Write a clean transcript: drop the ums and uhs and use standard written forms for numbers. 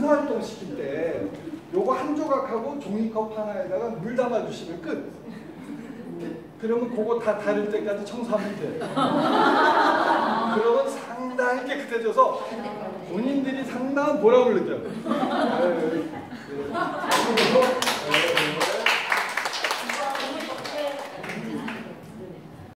봉사활동 시킬 때 요거 한 조각하고 종이컵 하나에다가 물 담아주시면 끝. 그러면 그거 다 다릴 때까지 청소하면 돼. 그러면 상당히 깨끗해져서 본인들이 상당한 보람을 느껴요.